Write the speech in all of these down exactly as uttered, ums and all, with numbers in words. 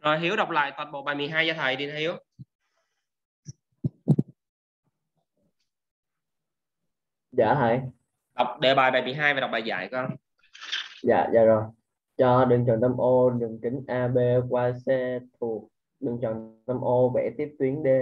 Rồi Hiếu đọc lại toàn bộ bài mười hai cho thầy đi Hiếu. Dạ thầy. Đọc đề bài bài mười hai và đọc bài giải con. Dạ dạ rồi. Cho đường tròn tâm O, đường kính a bê qua C thuộc đường tròn tâm O, vẽ tiếp tuyến D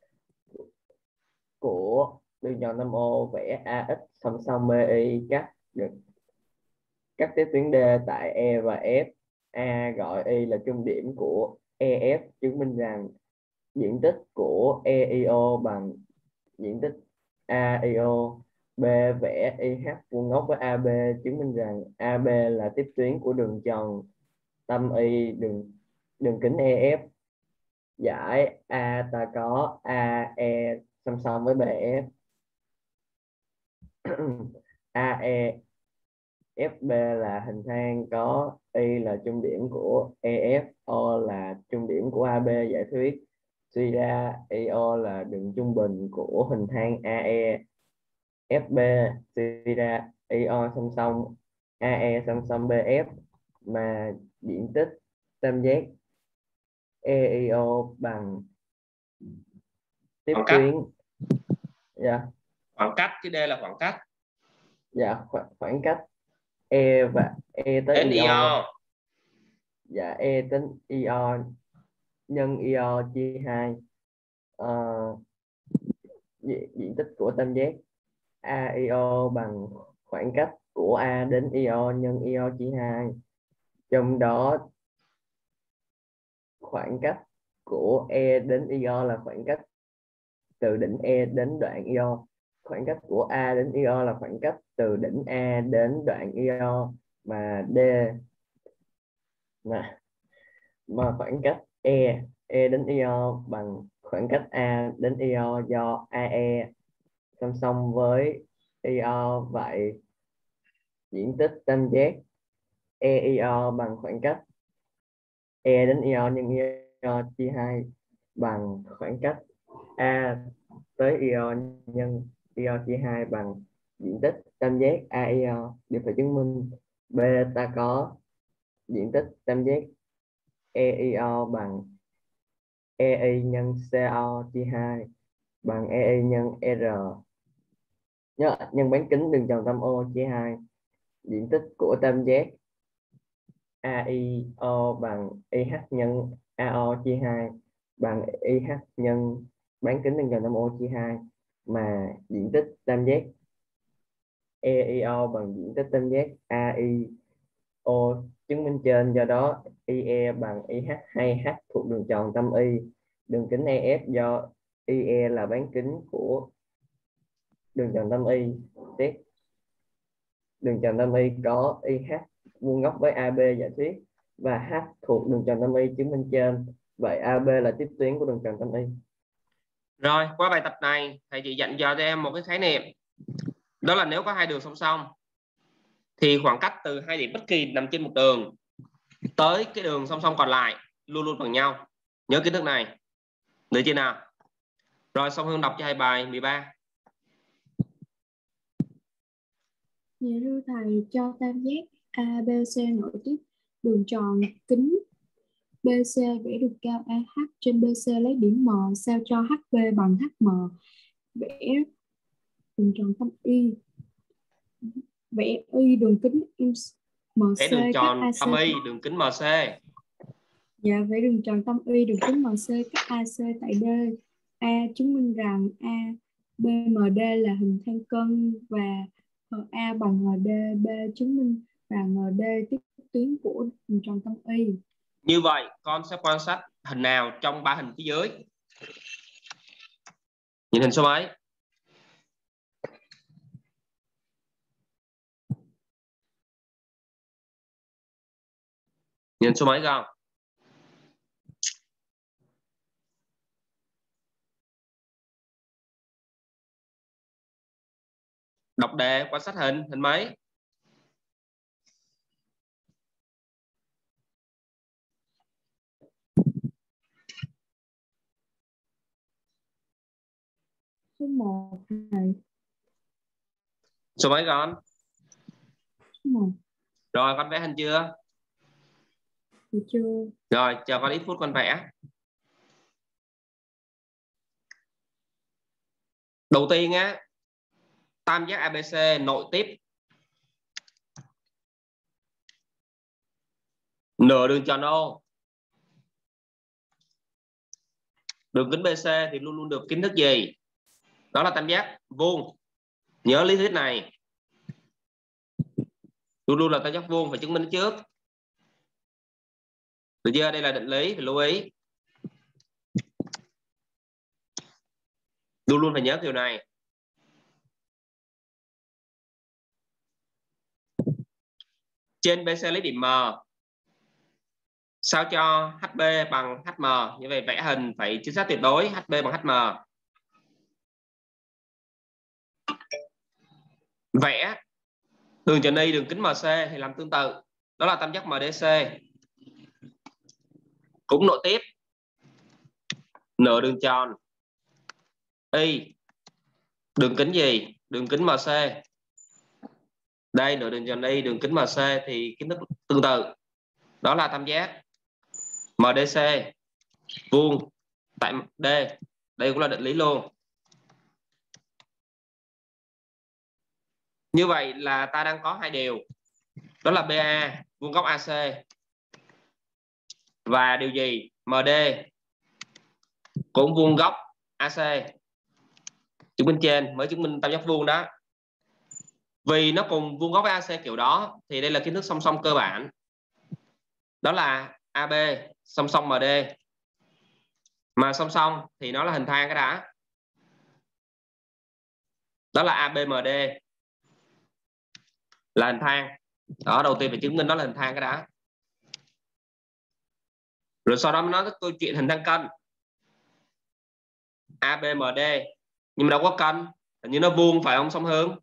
của đường tròn tâm O, vẽ a ích song song bê i, cắt được cắt tiếp tuyến D tại E và F. A gọi Y là trung điểm của e ép, chứng minh rằng diện tích của e i o bằng diện tích a i o. B vẽ i hát vuông góc với a bê, chứng minh rằng a bê là tiếp tuyến của đường tròn tâm Y, đường đường kính e ép. Giải A ta có a e song song với bê ép. a e ép bê là hình thang có Y là trung điểm của e ép, O là trung điểm của a bê. Giải thuyết suy ra i o là đường trung bình của hình thang a e ép bê, suy ra i o song song a e song song bê ép mà diện tích tam giác e i o bằng tiếp Khoảng cách. tuyến. Dạ. Khoảng cách chứ đây là khoảng cách. Dạ khoảng, khoảng cách E và E tới Đến i o. i o. Dạ E đến i o nhân i o chia hai. Ờ, diện, diện tích của tam giác a i o bằng khoảng cách của A đến i o nhân i o chia hai. Trong đó khoảng cách của E đến i o là khoảng cách từ đỉnh E đến đoạn i o. Khoảng cách của A đến i o là khoảng cách từ đỉnh A đến đoạn i o mà D mà, mà khoảng cách E E đến i o bằng khoảng cách A đến i o do a e song song với i o. Vậy diện tích tam giác e i o bằng khoảng cách E đến i o nhân i o chia hai bằng khoảng cách A tới i o nhân i o chia hai bằng diện tích tam giác a i o. Điều phải chứng minh. B ta có diện tích tam giác e i o bằng e i nhân co chia hai bằng e i nhân r nhớ nhân bán kính đường tròn tâm O chia hai. Diện tích của tam giác a i o bằng i hát nhân a o chia hai bằng i hát nhân bán kính đường tròn tâm O chia hai mà diện tích tam giác e i o bằng diện tích tam giác a i o chứng minh trên. Do đó i e bằng i hát hay h thuộc đường tròn tâm Y. Đường kính e ép do i e là bán kính của đường tròn tâm Y. Xét đường tròn tâm Y có i hát vuông góc với a bê. Giả thuyết và h thuộc đường tròn tâm Y chứng minh trên. Vậy a bê là tiếp tuyến của đường tròn tâm Y. Rồi qua bài tập này thầy chỉ dặn dò cho em một cái khái niệm, đó là nếu có hai đường song song thì khoảng cách từ hai điểm bất kỳ nằm trên một đường tới cái đường song song còn lại luôn luôn bằng nhau. Nhớ kiến thức này được chưa nào? Rồi Song Hương đọc cho hai bài mười ba. Dạ thưa thầy, cho tam giác a bê xê nối tiếp đường tròn kính bê xê, vẽ đường cao a hát trên bê xê lấy điểm M, sao cho hát bê bằng hát em, vẽ đường tròn tâm Y, vẽ Y đường kính em xê Vẽ đường cắt tròn a xê. tâm Y đường kính em xê. Dạ, vẽ đường tròn tâm Y đường kính em xê cắt a xê tại D. A chứng minh rằng a bê em đê là hình thang cân và A bằng en đê. B chứng minh rằng en đê tiếp tuyến của đường tròn tâm Y. Như vậy con sẽ quan sát hình nào trong ba hình phía dưới? Nhìn hình số mấy? Nhìn số mấy không? Đọc đề quan sát hình, hình mấy? Số một này. Số mấy con? Số một. Rồi con vẽ hình chưa? Được chưa? Rồi, chờ con ít phút con vẽ. Đầu tiên á, tam giác a bê xê nội tiếp nửa đường tròn O. Đường kính bê xê thì luôn luôn được kiến thức gì? Đó là tam giác vuông. Nhớ lý thuyết này. Luôn luôn là tam giác vuông, phải chứng minh trước. Được chưa? Đây là định lý, phải lưu ý. Luôn luôn phải nhớ điều này. Trên bê xê lấy điểm M. Sao cho hát bê bằng hát em. Như vậy vẽ hình phải chính xác tuyệt đối. hát bê bằng hát em. Vẽ đường tròn Y, đường kính em xê thì làm tương tự. Đó là tam giác em đê xê. Cũng nội tiếp nửa đường tròn Y. Đường kính gì? Đường kính em xê. Đây nửa đường tròn Y, đường kính em xê thì kiến thức tương tự. Đó là tam giác em đê xê vuông tại D. Đây cũng là định lý luôn. Như vậy là ta đang có hai điều. Đó là bê a vuông góc a xê và điều gì? em đê cũng vuông góc a xê. Chứng minh trên mới chứng minh tam giác vuông đó. Vì nó cùng vuông góc với a xê kiểu đó thì đây là kiến thức song song cơ bản. Đó là a bê song song em đê. Mà song song thì nó là hình thang cái đã. Đó là a bê em đê là hình thang. Đó, đầu tiên phải chứng minh đó là hình thang cái đã. Rồi sau đó mới nói tới câu chuyện hình thang cân. a bê em đê nhưng mà đâu có cân, hình như nó vuông phải không Song Hương?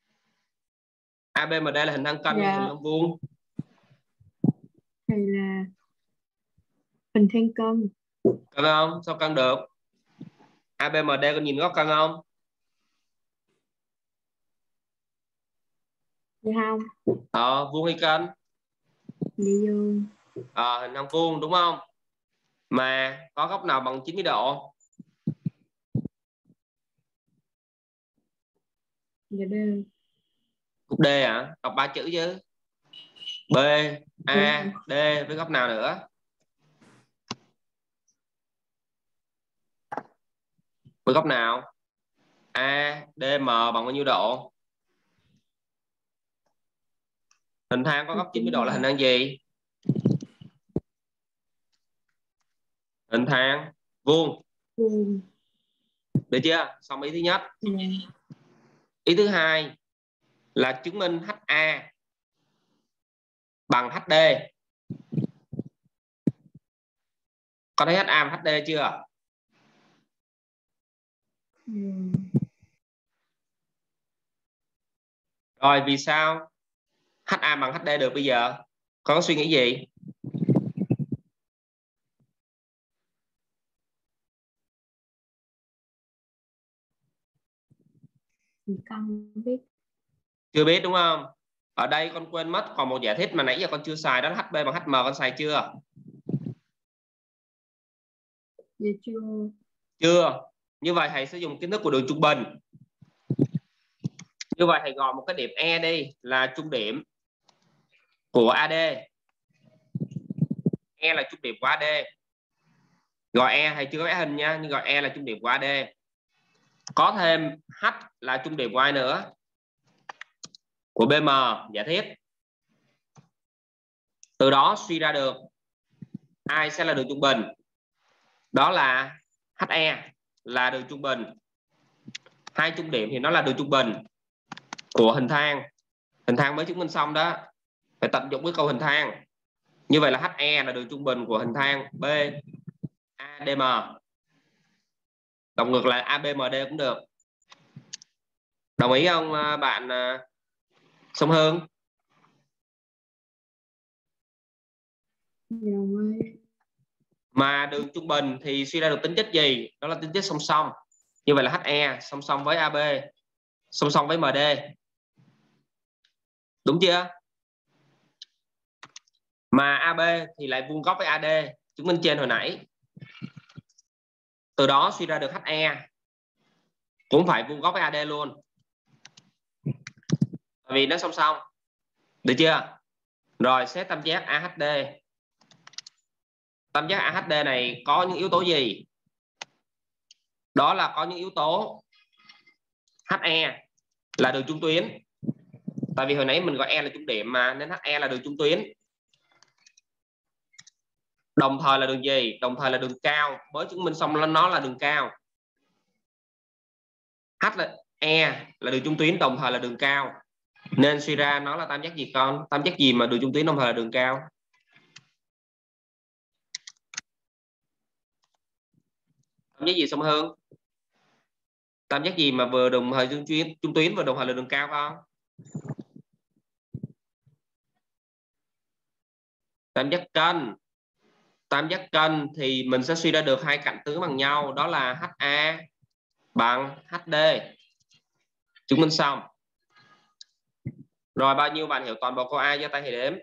a bê em đê là hình thang cân, Dạ. hình thang vuông. Thầy là hình thang cân. Cân không? Sao cân được? a bê em đê con nhìn có cân không? Dạ không? Ờ, vuông hay cân? Dạ vuông. Ờ, hình thang vuông đúng không? Mà có góc nào bằng chín mươi độ? Dạ D. Cục D hả? Đọc ba chữ chứ. B, A, D với góc nào nữa? Với góc nào? A, D, M bằng bao nhiêu độ? Hình thang có góc chín mươi độ là hình thang gì? Hình thang vuông. Vuông. Được chưa? Xong ý thứ nhất. Dạ. Ý thứ hai là chứng minh hát a bằng hát đê. Có thấy hát a bằng hát đê chưa? Ừ. Rồi vì sao hát a bằng hát đê được bây giờ? Có suy nghĩ gì? Con biết. Chưa biết đúng không? Ở đây con quên mất còn một giải thích mà nãy giờ con chưa xài, đó là hát bê bằng hát em. Con xài chưa? Dạ chưa. Chưa. Như vậy thầy sẽ dùng kiến thức của đường trung bình. Như vậy thầy gọi một cái điểm E đi là trung điểm của a đê. E là trung điểm của a đê. Gọi E, thầy chưa có vẽ hình nha, nhưng gọi E là trung điểm của a đê. Có thêm H là trung điểm của ai nữa? Của bê em, giả thiết. Từ đó suy ra được ai sẽ là đường trung bình. Đó là hát e là đường trung bình. Hai trung điểm thì nó là đường trung bình của hình thang. Hình thang mới chứng minh xong đó. Phải tận dụng cái câu hình thang. Như vậy là hát e là đường trung bình của hình thang B a đê em. Đồng ngược lại a bê em đê cũng được. Đồng ý không bạn Song Hương? Đồng ý. Mà đường trung bình thì suy ra được tính chất gì? Đó là tính chất song song. Như vậy là hát e song song với a bê, song song với em đê. Đúng chưa? Mà a bê thì lại vuông góc với a đê, chứng minh trên hồi nãy. Từ đó suy ra được hát e cũng phải vuông góc với a đê luôn. Bởi vì nó song song. Được chưa? Rồi xét tam giác a hát đê. Tam giác a hát đê này có những yếu tố gì? Đó là có những yếu tố hát e là đường trung tuyến. Tại vì hồi nãy mình gọi E là trung điểm mà, nên hát e là đường trung tuyến. Đồng thời là đường gì? Đồng thời là đường cao. Mới chứng minh xong là nó là đường cao. H là E là đường trung tuyến, đồng thời là đường cao. Nên suy ra nó là tam giác gì con? Tam giác gì mà đường trung tuyến đồng thời là đường cao? Tam giác gì Song Hương? Tam giác gì mà vừa đồng thời trung tuyến, trung tuyến vừa đồng thời là đường cao con? Tam giác cân. Tam giác cân thì mình sẽ suy ra được hai cạnh tướng bằng nhau, đó là hát a bằng hát đê. Chứng minh xong. Rồi bao nhiêu bạn hiểu toàn bộ câu A giơ tay thì đếm.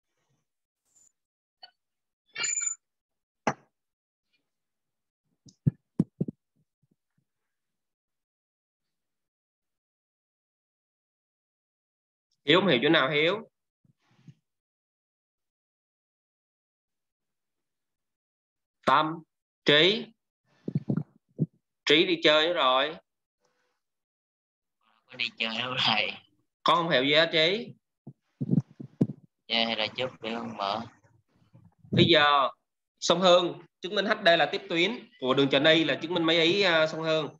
Hiếu không hiểu chỗ nào Hiếu? Tâm, Trí. Trí đi chơi nữa rồi. Con đi chơi đâu thầy? Con không hiểu gì hết Trí? Dạ hay là chút để con mở. Bây giờ Song Hương chứng minh hát đê là tiếp tuyến của đường tròn Y là chứng minh mấy ý uh, Song Hương?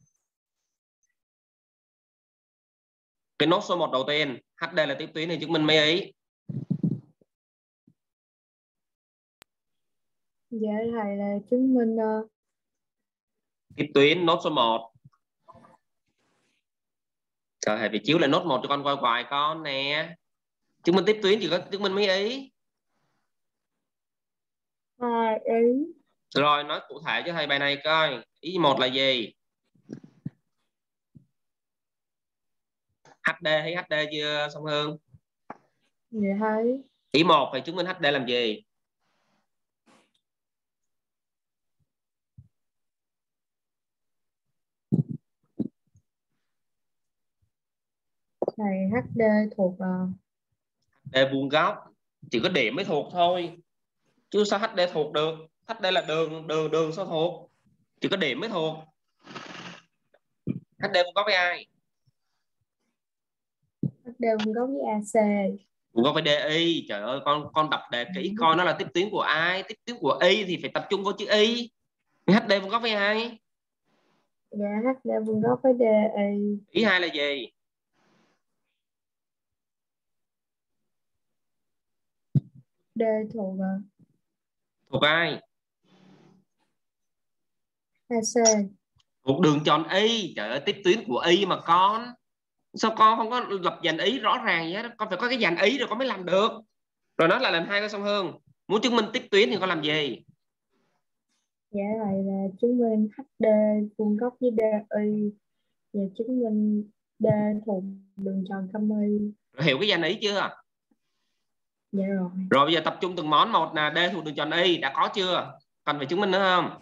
Cái nốt số một đầu tiên, hát đê là tiếp tuyến thì chứng minh mấy ý? Dạ thầy là chứng minh uh... tiếp tuyến nốt số một. Trời, thầy phải chiếu lại nốt một cho con coi hoài con nè. Chứng minh tiếp tuyến chỉ có chứng minh mấy ý? hai ý. Rồi nói cụ thể cho thầy bài này coi. Ý một là gì? hát đê thấy hát đê chưa Song Hương? Dạ thấy. Ý một phải chứng minh hát đê làm gì? Thầy hát đê thuộc uh... hát đê vuông góc, chỉ có điểm mới thuộc thôi. Chứ sao hát đê thuộc được? hát đê là đường, đường, đường sao thuộc? Chỉ có điểm mới thuộc. hát đê vuông góc với ai? hát đê vuông góc với a xê. Vuông góc với đê i. Trời ơi, con con đọc đề kỹ coi nó là tiếp tuyến của ai? Tiếp tuyến của Y thì phải tập trung vào chữ Y. hát đê vuông góc với ai? Dạ hát đê vuông góc với đê i. Ý hai là gì? D thuộc uh... thuộc ai? a xê. Thuộc đường tròn Y. Trời ơi, tiếp tuyến của Y mà con. Sao con không có lập dàn ý rõ ràng vậy đó? Con phải có cái dàn ý rồi con mới làm được. Rồi nói là lần hai của Song Hương. Muốn chứng minh tiếp tuyến thì con làm gì? Dạ này là chứng minh hát đê vuông góc với đê i và chứng minh D thuộc đường tròn căm Y. Rồi hiểu cái dàn ý chưa? Dạ rồi. Rồi bây giờ tập trung từng món một là D thuộc đường tròn Y đã có chưa? Cần phải chứng minh nữa không?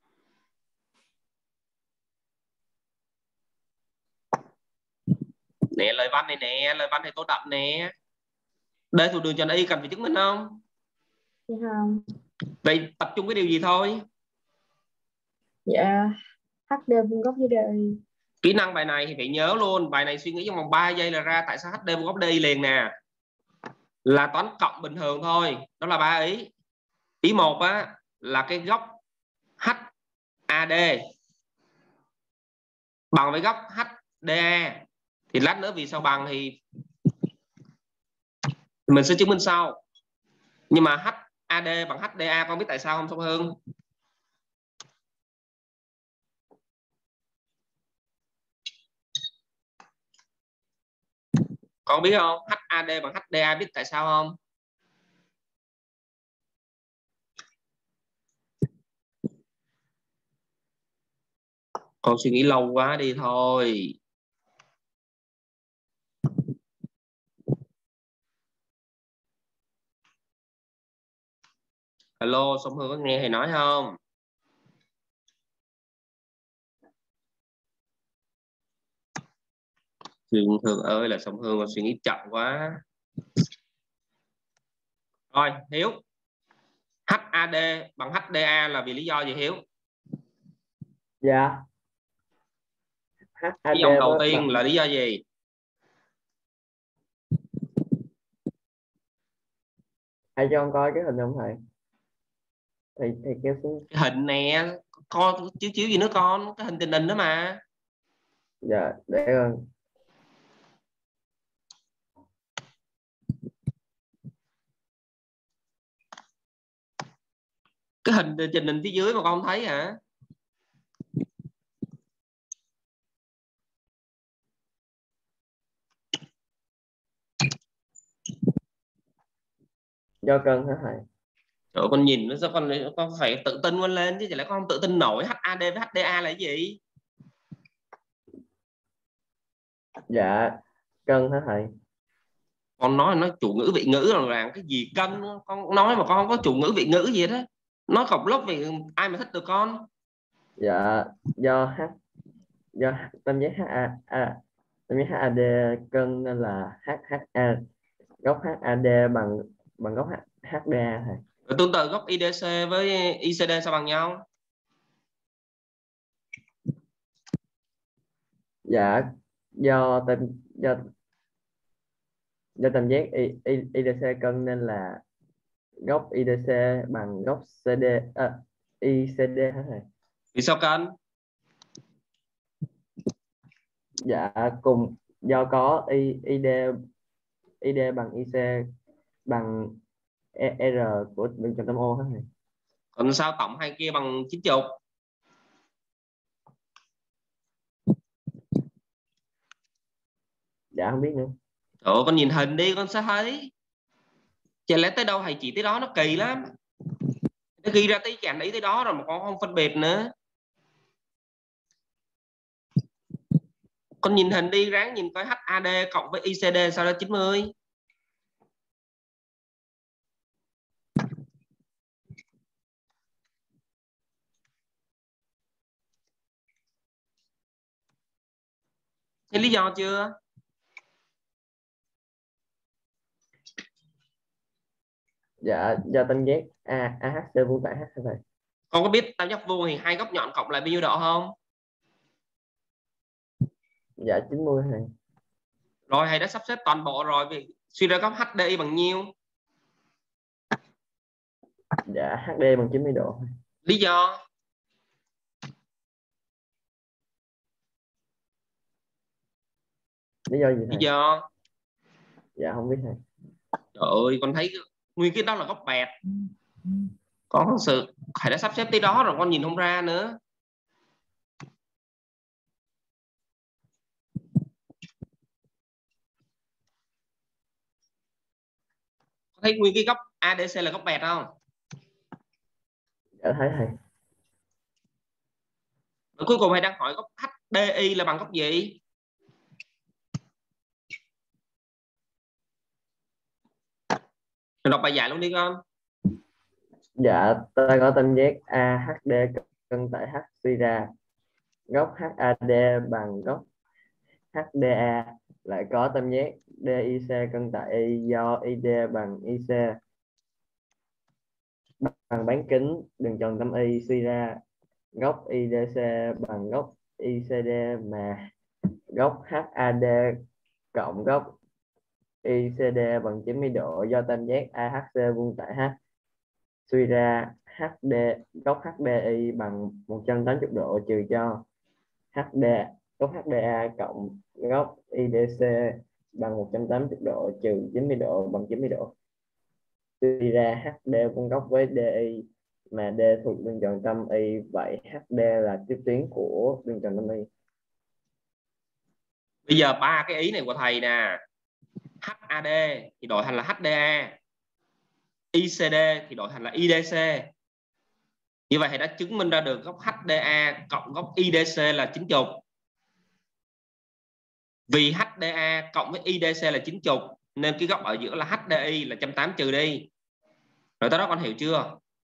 Nè, lời văn này nè, lời văn này tôi đọc nè. D thuộc đường tròn Y cần phải chứng minh không? Dạ không. Vậy tập trung cái điều gì thôi? Dạ hát đê vuông góc với đê i. Kỹ năng bài này thì phải nhớ luôn. Bài này suy nghĩ trong vòng ba giây là ra tại sao hát đê vuông góc đê i liền nè. Là toán cộng bình thường thôi. Đó là ba ý. Ý một á là cái góc hát a đê bằng với góc hát đê a. Thì lát nữa vì sao bằng thì mình sẽ chứng minh sau. Nhưng mà hát a đê bằng hát đê a con biết tại sao không Song Hương? Con biết không? hát a đê bằng hát đê a biết tại sao không? Con suy nghĩ lâu quá đi thôi. Alo, Song Hương có nghe thầy nói không? Thường Thường ơi là Song Hương suy nghĩ chậm quá. Rồi, Hiếu. hát a đê bằng hát đê a là vì lý do gì Hiếu? Dạ. hát a đê Cái dòng đầu bằng, tiên là lý do gì? thầy cho con coi cái hình không thầy? Thầy thầy kéo xuống. Cái hình nè, con chiếu chiếu gì nữa con, cái hình tình hình đó mà. Dạ, để con. Cái hình trình hình phía dưới mà con không thấy hả? Do cân hả thầy? Trời, con nhìn nó sao con con phải tự tin con lên chứ, chả lẽ con không tự tin nổi. hát a đê với hát đê a là cái gì? Dạ, cân hả thầy? Con nói nó chủ ngữ vị ngữ rồi, là cái gì cân, con nói mà con không có chủ ngữ vị ngữ gì đó, nói cọc lốc vì ai mà thích được con. Dạ, do h do tam giác ha a tam giác hát đê cân nên là h h a góc hát đê bằng bằng góc hát đê a thầy. Rồi tương tự góc i đê xê với i xê đê sao bằng nhau? Dạ, do tam do do tam giác i, i, i đê xê cân nên là góc i đê xê bằng góc xê đê à, i xê đê hả thầy? Vì sao cân? Dạ, cùng do có i id id bằng ic bằng e, r của đường tròn tâm O hả thầy? Còn sao tổng hai kia bằng chín chục? Dạ không biết nữa. Trời ơi, con nhìn hình đi con sẽ thấy. Chả lẽ tới đâu thầy chỉ tới đó, nó kỳ lắm. Nó ghi ra tới chản ý tới đó rồi mà con không phân biệt nữa. Con nhìn hình đi, ráng nhìn coi hát a đê cộng với i xê đê sao ra chín mươi. Thấy lý do chưa? Dạ, do tam giác a AHC vuông tại H hả thầy? Con có biết tam giác vuông thì hai góc nhọn cộng lại bao nhiêu độ không? Dạ chín mươi thầy. Rồi thầy đã sắp xếp toàn bộ rồi, vì suy ra góc hát đê i bằng nhiêu? Dạ hát đê bằng chín mươi độ. Lý do? Lý do gì thầy? Lý do? Dạ không biết thầy. Trời ơi, con thấy nguyên cái đó là góc bẹt. Có sự thầy đã sắp xếp tới đó rồi, con nhìn không ra nữa. Có thấy nguyên cái góc a đê xê là góc bẹt không? Dạ thấy thầy. Và cuối cùng thầy đang hỏi góc hát đê i là bằng góc gì? Mình đọc bài giải luôn đi con. Dạ, ta có tam giác a hát đê cân tại H suy ra góc hát a đê bằng góc hát đê a, lại có tam giác đê i xê cân tại Y do i đê bằng i xê bằng bán kính đường tròn tâm Y suy ra góc i đê xê bằng góc i xê đê, mà góc hát a đê cộng góc i xê đê bằng chín mươi độ do tam giác a hát xê vuông tại H suy ra hát đê góc hát đê i bằng một trăm tám mươi độ trừ cho hát đê góc hát đê a cộng góc i đê xê bằng một trăm tám mươi độ trừ chín mươi độ bằng chín mươi độ. Suy ra hát đê vuông góc với đê i, mà D thuộc đường tròn tâm Y, vậy hát đê là tiếp tuyến của đường tròn tâm Y. Bây giờ ba cái ý này của thầy nè, hát a đê thì đổi thành là hát đê a, i xê đê thì đổi thành là i đê xê. Như vậy thầy đã chứng minh ra được góc hát đê a cộng góc i đê xê là chín mươi. Vì hát đê a cộng với i đê xê là chín mươi nên cái góc ở giữa là hát đê i là một trăm tám mươi trừ đi. Rồi tới đó con hiểu chưa?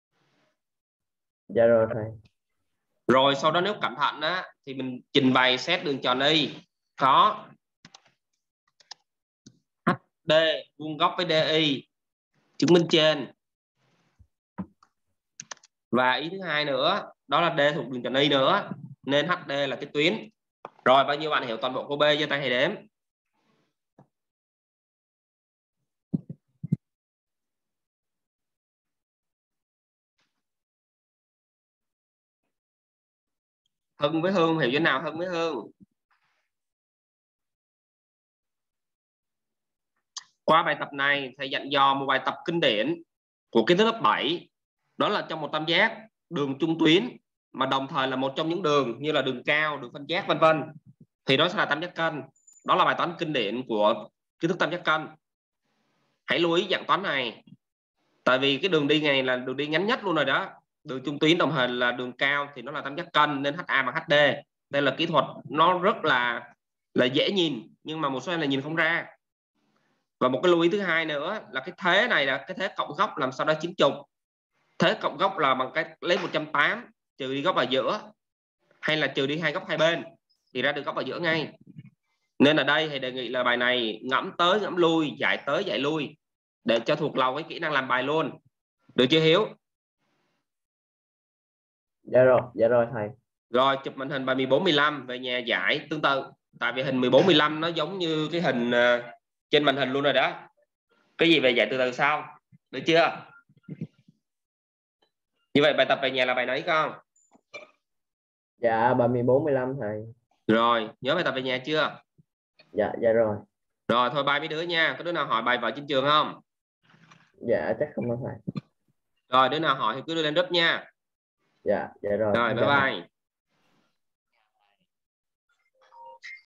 Dạ rồi thầy. Rồi sau đó nếu cẩn thận á, thì mình trình bày xét đường tròn Y có hát đê vuông góc với đê i, chứng minh trên. Và ý thứ hai nữa đó là D thuộc đường tròn Y nữa, nên hát đê là cái tuyến. Rồi bao nhiêu bạn hiểu toàn bộ câu B giơ tay thầy đếm. Hưng với Hương hiểu như nào? Hưng với Hương. Qua bài tập này thầy dặn dò một bài tập kinh điển của kiến thức lớp bảy, đó là trong một tam giác đường trung tuyến mà đồng thời là một trong những đường như là đường cao, đường phân giác vân vân, thì đó sẽ là tam giác cân. Đó là bài toán kinh điển của kiến thức tam giác cân. Hãy lưu ý dạng toán này, tại vì cái đường đi này là đường đi ngắn nhất luôn rồi đó. Đường trung tuyến đồng thời là đường cao thì nó là tam giác cân, nên hát a bằng hát đê. Đây là kỹ thuật nó rất là là dễ nhìn, nhưng mà một số em là nhìn không ra. Và một cái lưu ý thứ hai nữa là cái thế này là cái thế cộng góc làm sao đó chín chục. Thế cộng góc là bằng cách lấy một trăm tám mươi trừ đi góc ở giữa, hay là trừ đi hai góc hai bên thì ra được góc ở giữa ngay. Nên ở đây thầy đề nghị là bài này ngẫm tới ngẫm lui, giải tới giải lui để cho thuộc lòng cái kỹ năng làm bài luôn. Được chưa Hiếu? Dạ rồi, dạ rồi thầy. Rồi chụp màn hình bài mười bốn mười lăm về nhà giải tương tự. Tại vì hình mười bốn mười lăm nó giống như cái hình uh, trên màn hình luôn rồi đó. Cái gì về giải từ từ sau. Được chưa? Như vậy bài tập về nhà là bài nấy con? Dạ bài mười bốn mười lăm thầy. Rồi, nhớ bài tập về nhà chưa? Dạ, dạ rồi. Rồi thôi bye mấy đứa nha. Có đứa nào hỏi bài vở trên trường không? Dạ chắc không có thầy. Rồi đứa nào hỏi thì cứ đưa lên group nha. Dạ, dạ rồi. Rồi bye bye.